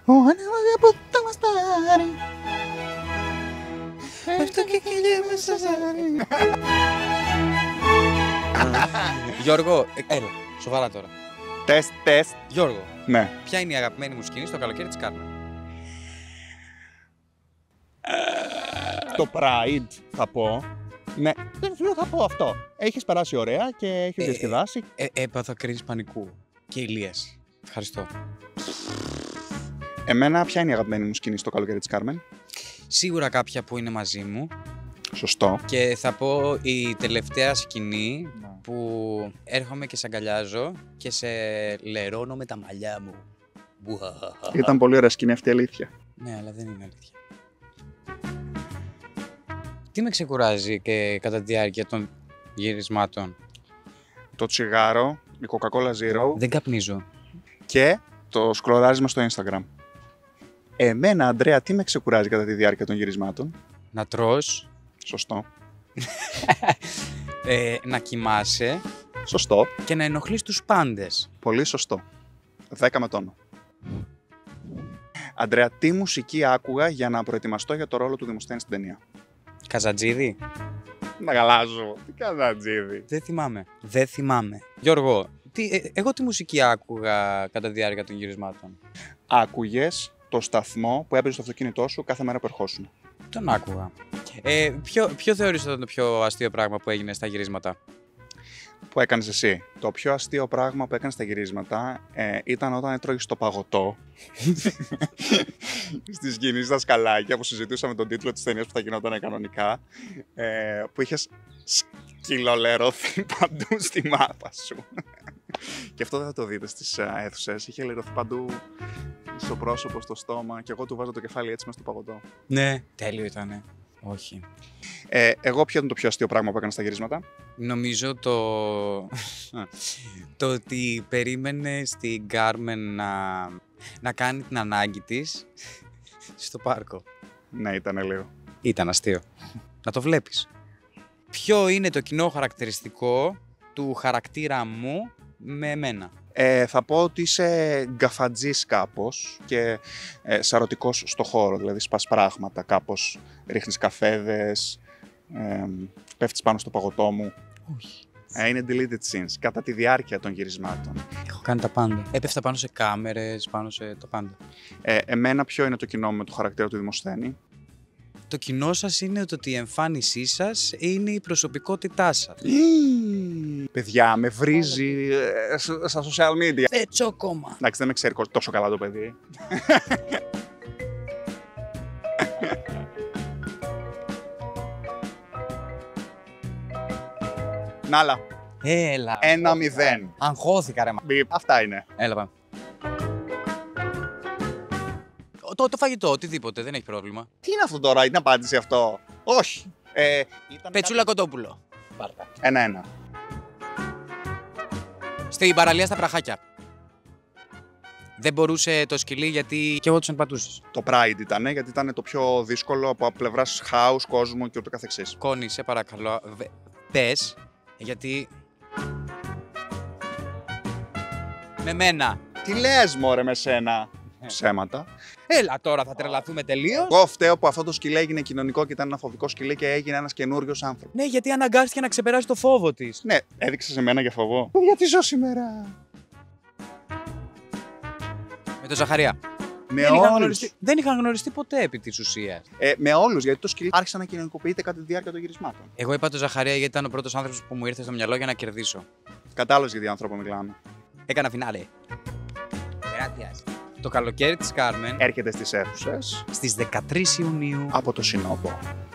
από το μαστάρι. Αυτό και κυλιέμαι στο ζάρι. Γιώργο, έλα, σοβαρά τώρα. Τεστ. Γιώργο, Ναι. ποια είναι η αγαπημένη μου σκηνή στο καλοκαίρι της Κάρμεν? Το Pride θα πω. Ναι, θα πω αυτό. Έχεις περάσει ωραία και έχεις διασκεδάσει. Έπαθα κρίση πανικού και ηλίας. Ευχαριστώ. Εμένα ποια είναι η αγαπημένη μου σκηνή στο καλοκαίρι της Κάρμεν? Σίγουρα κάποια που είναι μαζί μου. Σωστό. Και θα πω η τελευταία σκηνή Ναι. που έρχομαι και σε αγκαλιάζω και σε λερώνω με τα μαλλιά μου. Ήταν πολύ ωραία σκηνή αυτή, αλήθεια. Ναι, αλλά δεν είναι αλήθεια. Τι με ξεκουράζει και κατά τη διάρκεια των γυρισμάτων? Το τσιγάρο, η Coca-Cola Zero Δεν καπνίζω. και το σκρολάρισμα στο Instagram. Εμένα, Αντρέα, τι με ξεκουράζει κατά τη διάρκεια των γυρισμάτων? Να τρως, Σωστό. να κοιμάσαι Σωστό. και να ενοχλείς τους πάντες. Πολύ σωστό. 10 με τόνο. Αντρέα, τι μουσική άκουγα για να προετοιμαστώ για το ρόλο του Δημοσθένη στην ταινία? Καζατζίδι. Να γαλάζω. Τι Καζατζίδι. Δεν θυμάμαι. Γιώργο, εγώ τι μουσική άκουγα κατά τη διάρκεια των γυρισμάτων? Άκουγες το σταθμό που έπαιζε στο αυτοκίνητό σου κάθε μέρα που ερχόσουν? Τον άκουγα. Ποιο θεωρείς ότι ήταν το πιο αστείο πράγμα που έγινε στα γυρίσματα? Που έκανες εσύ? Το πιο αστείο πράγμα που έκανες στα γυρίσματα ήταν όταν έτρωγες το παγωτό στη σκηνή στα σκαλάκια που συζητούσαμε τον τίτλο της ταινίας που θα γινόταν κανονικά, που είχες σκυλολερωθεί παντού στη μάπα σου. Και αυτό δεν θα το δείτε στις αίθουσες. Είχε λερωθεί παντού στο πρόσωπο, στο στόμα, και εγώ του βάζω το κεφάλι έτσι μέσα στο παγωτό. Ναι. Τέλειο ήτανε. Όχι. Εγώ ποιο ήταν το πιο αστείο πράγμα που έκανα στα γυρίσματα? Νομίζω το ότι περίμενε στην Κάρμεν να κάνει την ανάγκη της στο πάρκο. Ναι, ήταν λίγο. Ήταν αστείο. Να το βλέπεις. Ποιο είναι το κοινό χαρακτηριστικό του χαρακτήρα μου με εμένα? Θα πω ότι είσαι γκαφατζής κάπως και σαρωτικός στο χώρο, δηλαδή σπάς πράγματα κάπως, ρίχνεις καφέδες, πέφτεις πάνω στο παγωτό μου. Όχι. Είναι deleted scenes κατά τη διάρκεια των γυρισμάτων. Έχω κάνει τα πάντα. Έπεφτα πάνω σε κάμερες, πάνω σε τα πάντα. Εμένα ποιο είναι το κοινό με το χαρακτήρα του Δημοσθένη? Το κοινό σας είναι ότι η εμφάνισή σας είναι η προσωπικότητά σας. Παιδιά, με βρίζει στα social media. Τσόκομα. Εντάξει, δεν με ξέρει τόσο καλά το παιδί. Νάλα. Έλα. 1-0. Αγχώθηκα ρε μα. Αυτά είναι. Έλα πάμε. Το φαγητό, οτιδήποτε, δεν έχει πρόβλημα. Τι είναι αυτό τώρα, είναι απάντηση αυτό? Όχι. Πετσούλα Κοντόπουλο. Πάρτα. 1-1. Στην παραλία στα Πραχάκια. Δεν μπορούσε το σκυλί γιατί και εγώ τους ενπατούσες. Το Pride ήταν, γιατί ήταν το πιο δύσκολο από πλευράς house, κόσμου και ούτω καθεξής. Κόνη, σε παρακαλώ, πες, γιατί... Με μένα. Τι λες μωρέ με σένα? Ψέματα. Έλα τώρα, θα τρελαθούμε τελείως. Εγώ φταίω που αυτό το σκυλί έγινε κοινωνικό και ήταν ένα φοβικό σκυλί και έγινε ένας καινούριος άνθρωπος. Ναι, γιατί αναγκάστηκε να ξεπεράσει το φόβο της. Ναι, έδειξε σε μένα για φοβό. Γιατί ζω σήμερα? Με τον Ζαχαρία. Δεν είχαν γνωριστεί ποτέ επί της ουσίας. Με όλους, γιατί το σκυλί άρχισε να κοινωνικοποιείται κατά τη διάρκεια των γυρισμάτων. Εγώ είπα τον Ζαχαρία γιατί ήταν ο πρώτος άνθρωπος που μου ήρθε στο μυαλό για να κερδίσω. Κατάλαβες για τι άνθρωπο μιλάμε. Έκανα φινάλε. Το καλοκαίρι της Κάρμεν Έρχεται στις αίθουσες στις 13 Ιουνίου από το Σινόπο.